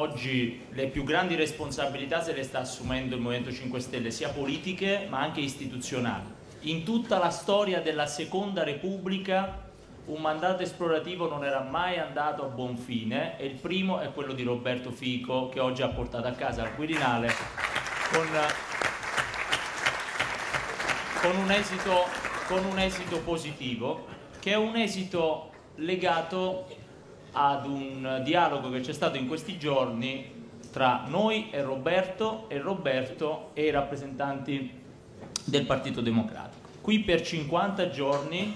oggi le più grandi responsabilità se le sta assumendo il Movimento 5 Stelle, sia politiche ma anche istituzionali. In tutta la storia della Seconda Repubblica un mandato esplorativo non era mai andato a buon fine, e il primo è quello di Roberto Fico, che oggi ha portato a casa al Quirinale con un esito positivo, che è un esito legato ad un dialogo che c'è stato in questi giorni tra noi e Roberto e i rappresentanti del Partito Democratico. Qui per 50 giorni,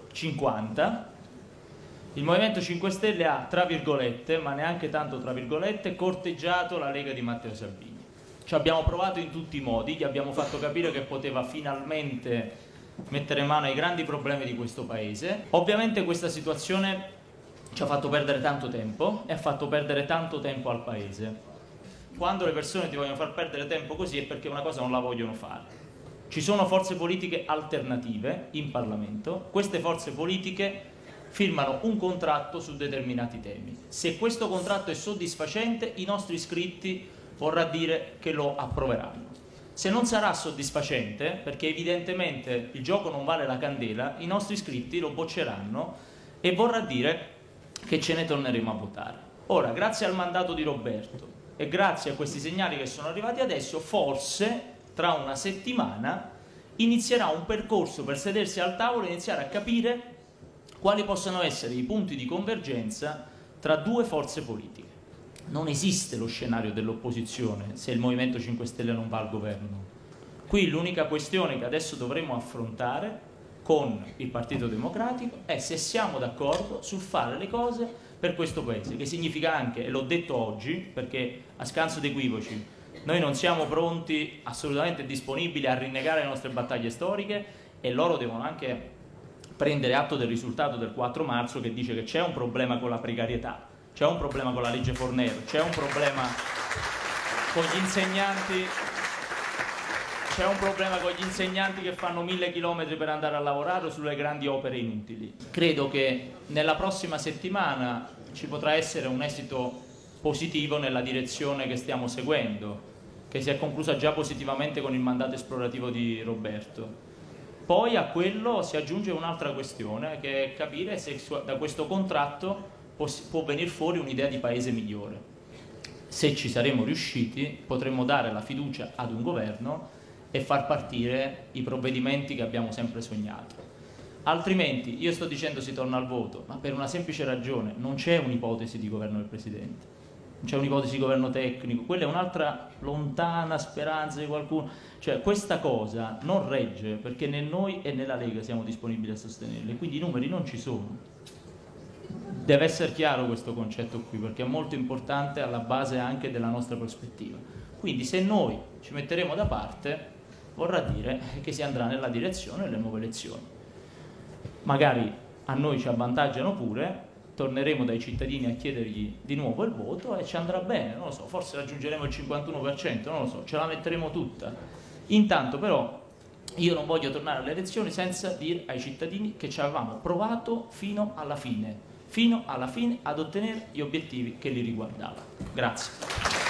50, il Movimento 5 Stelle ha, tra virgolette, ma neanche tanto tra virgolette, corteggiato la Lega di Matteo Salvini. Ci abbiamo provato in tutti i modi, gli abbiamo fatto capire che poteva finalmente mettere mano ai grandi problemi di questo Paese. Ovviamente questa situazione ci ha fatto perdere tanto tempo e ha fatto perdere tanto tempo al Paese. Quando le persone ti vogliono far perdere tempo così è perché una cosa non la vogliono fare. Ci sono forze politiche alternative in Parlamento, queste forze politiche firmano un contratto su determinati temi. Se questo contratto è soddisfacente, i nostri iscritti vorrà dire che lo approveranno. Se non sarà soddisfacente, perché evidentemente il gioco non vale la candela, i nostri iscritti lo bocceranno e vorrà dire che ce ne torneremo a votare. Ora, grazie al mandato di Roberto e grazie a questi segnali che sono arrivati adesso, forse tra una settimana inizierà un percorso per sedersi al tavolo e iniziare a capire quali possano essere i punti di convergenza tra due forze politiche. Non esiste lo scenario dell'opposizione se il Movimento 5 Stelle non va al governo. Qui l'unica questione che adesso dovremo affrontare con il Partito Democratico è se siamo d'accordo sul fare le cose per questo Paese, che significa anche, e l'ho detto oggi perché a scanso di equivoci, noi non siamo pronti, assolutamente disponibili a rinnegare le nostre battaglie storiche, e loro devono anche prendere atto del risultato del 4 marzo che dice che c'è un problema con la precarietà, c'è un problema con la legge Fornero, c'è un problema con gli insegnanti, che fanno 1000 chilometri per andare a lavorare o sulle grandi opere inutili. Credo che nella prossima settimana ci potrà essere un esito positivo nella direzione che stiamo seguendo, che si è conclusa già positivamente con il mandato esplorativo di Roberto. Poi a quello si aggiunge un'altra questione, che è capire se da questo contratto può venire fuori un'idea di paese migliore. Se ci saremo riusciti, potremo dare la fiducia ad un governo e far partire i provvedimenti che abbiamo sempre sognato. Altrimenti, io sto dicendo si torna al voto, ma per una semplice ragione: non c'è un'ipotesi di governo del Presidente, non c'è un'ipotesi di governo tecnico, quella è un'altra lontana speranza di qualcuno. Cioè, questa cosa non regge, perché né noi e né la Lega siamo disponibili a sostenerle, quindi i numeri non ci sono. Deve essere chiaro questo concetto qui, perché è molto importante alla base anche della nostra prospettiva. Quindi se noi ci metteremo da parte, vorrà dire che si andrà nella direzione delle nuove elezioni. Magari a noi ci avvantaggiano pure, torneremo dai cittadini a chiedergli di nuovo il voto e ci andrà bene, non lo so, forse raggiungeremo il 51%, non lo so, ce la metteremo tutta. Intanto però io non voglio tornare alle elezioni senza dire ai cittadini che ci avevamo provato fino alla fine ad ottenere gli obiettivi che li riguardavano. Grazie.